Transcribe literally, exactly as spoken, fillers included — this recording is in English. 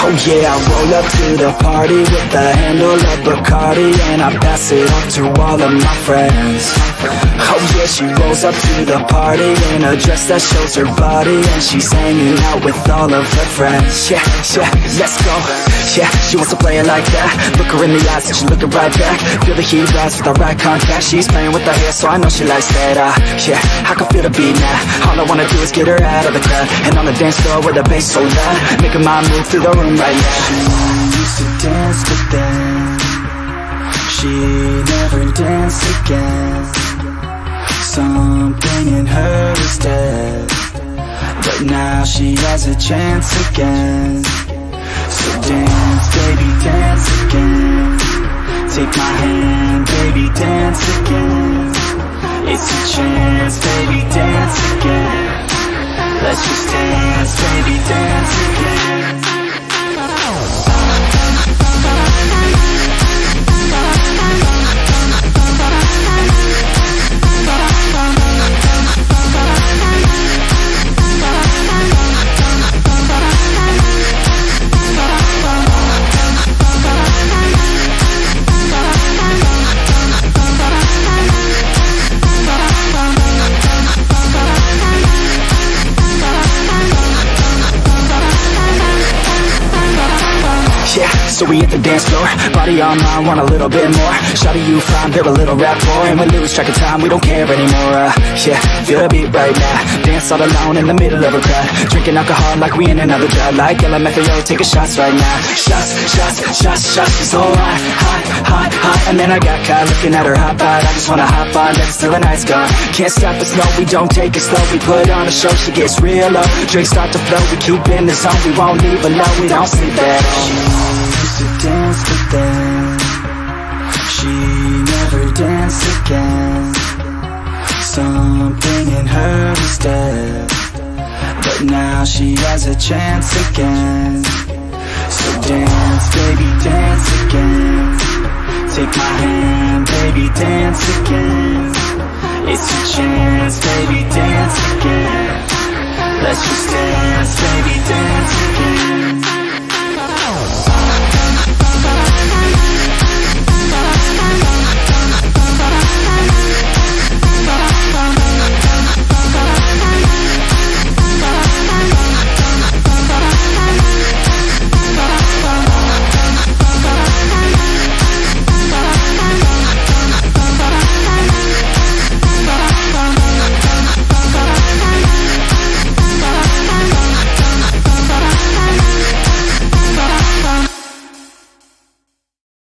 Oh yeah, I roll up to the party with the handle of Bacardi, and I pass it on to all of my friends. Oh yeah, she rolls up to the party in a dress that shows her body, and she's hanging out with all of her friends. Yeah, yeah, let's go. Yeah, she wants to play it like that. Look her in the eyes and she's looking right back. Feel the heat rise with the right contact. She's playing with her hair, so I know she likes that. uh, Yeah, I can feel the beat now. All I wanna do is get her out of the crowd, and on the dance floor with the bass so loud, making my move through the room right now. She used to dance, but then she never danced again. Something in her is dead, but now she has a chance again. So dance, baby, dance again. Take my hand, baby, dance again. It's your chance, baby, dance again. Let's just dance, baby, dance again. So we hit the dance floor, body on mine, want a little bit more. Shawty, you fine, they're a little rap for, and we lose track of time, we don't care anymore. uh, Yeah, feel the beat right now. Dance all alone in the middle of a crowd, drinking alcohol like we in another drought. Like L M F A O, taking shots right now. Shots, shots, shots, shots, she's so hot, hot, hot, hot. And then I got caught looking at her hot bod. I just wanna hop on next till the night's gone. Can't stop us, no, we don't take it slow. We put on a show, she gets real low. Drinks start to flow, we keep in the zone. We won't leave alone, we don't sleep at all. To dance, but then she never danced again. Something in her is dead, but now she has a chance again. So dance, baby, dance again. Take my hand, baby, dance again. It's your chance, baby, dance again. Let's just dance, baby, dance again.